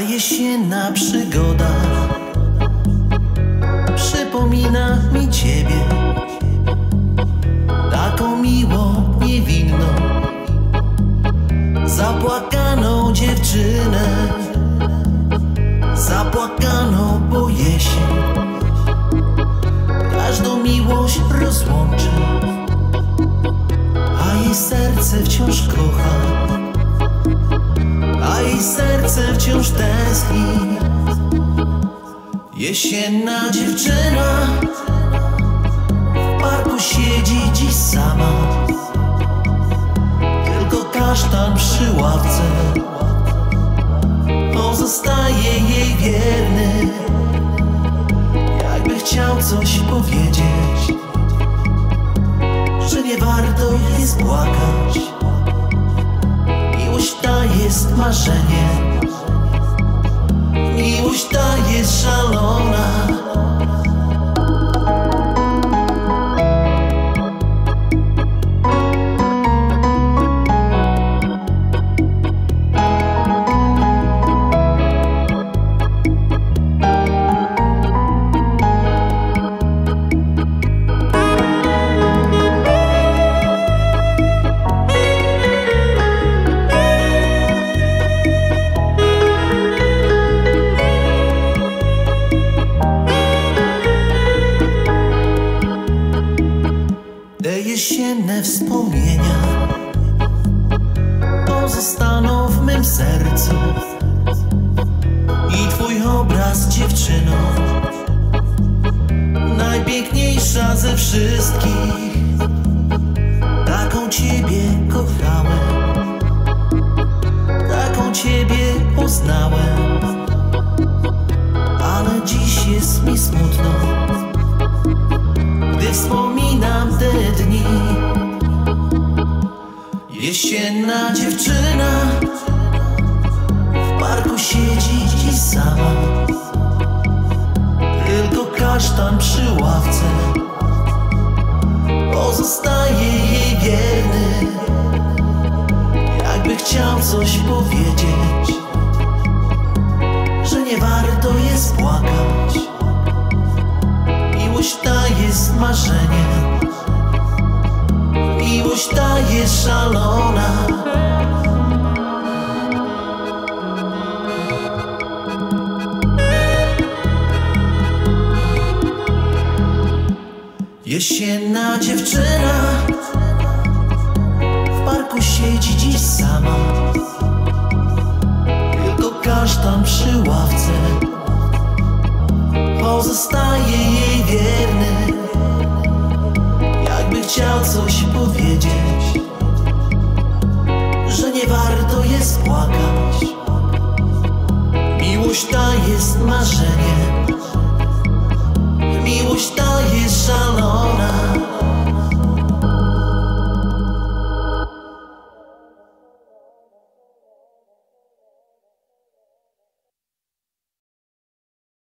jesienna przygoda przypomina mi ciebie, taką miłą, niewinną, zapłakaną dziewczynę, zapłakaną po jesień. Każdą miłość rozłączy, a jej serce wciąż kocha, a jej serce wciąż tęskni. Jesienna dziewczyna w parku siedzi dziś sama, tylko kasztan przy ławce pozostaje jej wierny, jakby chciał coś powiedzieć, że nie warto jest płakać. Miłość ta jest marzeniem, miłość ta jest szalona. Te jesienne wspomnienia pozostaną w mym sercu i twój obraz, dziewczyno, najpiękniejsza ze wszystkich. Taką ciebie kochałem, taką ciebie poznałem, ale dziś jest mi smutno, gdy wspominam te dni. Jesienna dziewczyna w parku siedzi dziś sama, tylko kasztan przy ławce pozostaje jej wierny, jakby chciał coś powiedzieć, że nie warto jest płakać. Miłość ta jest marzeniem, miłość ta jest szalona. Jesienna dziewczyna w parku siedzi dziś sama, tylko kasztan przy ławce pozostaje jej wierny,